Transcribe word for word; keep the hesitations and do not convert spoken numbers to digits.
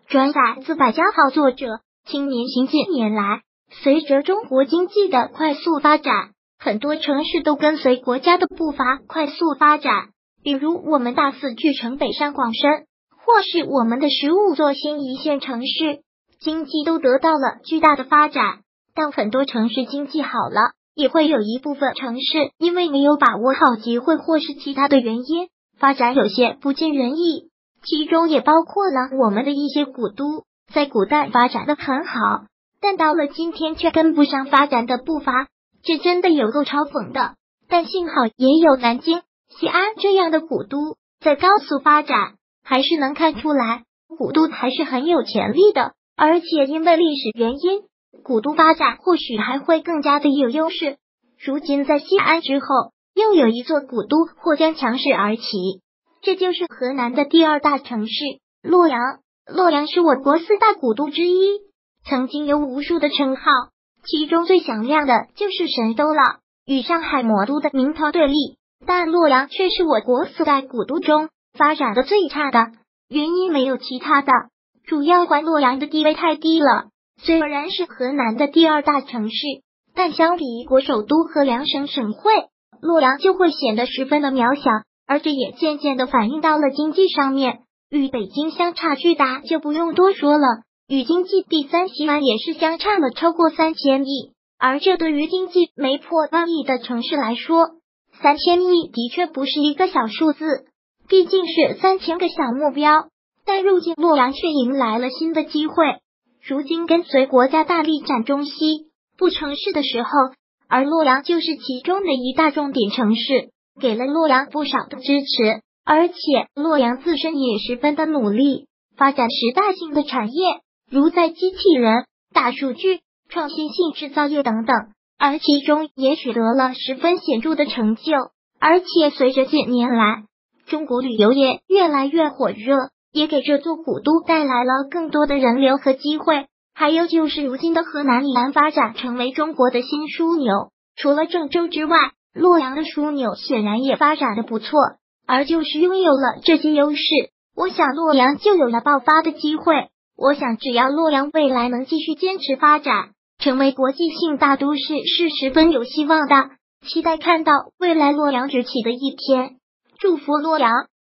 转载自百家号作者。青年行近年来，随着中国经济的快速发展，很多城市都跟随国家的步伐快速发展。比如我们大四巨城北上广深，或是我们的十五座新一线城市，经济都得到了巨大的发展。但很多城市经济好了，也会有一部分城市因为没有把握好机会或是其他的原因，发展有些不尽人意。其中也包括了我们的一些古都，在古代发展的很好，但到了今天却跟不上发展的步伐，这真的有够嘲讽的。但幸好也有南京、西安这样的古都在高速发展，还是能看出来古都还是很有潜力的。而且因为历史原因，古都发展或许还会更加的有优势。如今在西安之后，又有一座古都或将强势而起，这就是河南的第二大城市洛阳。洛阳是我国四大古都之一，曾经有无数的称号，其中最响亮的就是神都了，与上海魔都的名头对立。但洛阳却是我国四大古都中发展的最差的，原因没有其他的，主要怪洛阳的地位太低了。虽然是河南的第二大城市，但相比国首都和两省省会，洛阳就会显得十分的渺小，而这也渐渐的反映到了经济上面，与北京相差巨大就不用多说了，与经济第三西安也是相差了超过三千亿，而这对于经济没破万亿的城市来说，三千亿的确不是一个小数字，毕竟是三千个小目标。但如今洛阳却迎来了新的机会，如今跟随国家大力展中西部城市的时候，而洛阳就是其中的一大重点城市，给了洛阳不少的支持。而且洛阳自身也十分的努力，发展时代性的产业，如在机器人、大数据、创新性制造业等等，而其中也取得了十分显著的成就。而且随着近年来中国旅游业越来越火热，也给这座古都带来了更多的人流和机会。还有就是如今的河南以南发展成为中国的新枢纽，除了郑州之外，洛阳的枢纽显然也发展的不错。而就是拥有了这些优势，我想洛阳就有了爆发的机会。我想只要洛阳未来能继续坚持发展，成为国际性大都市是十分有希望的。期待看到未来洛阳崛起的一天，祝福洛阳。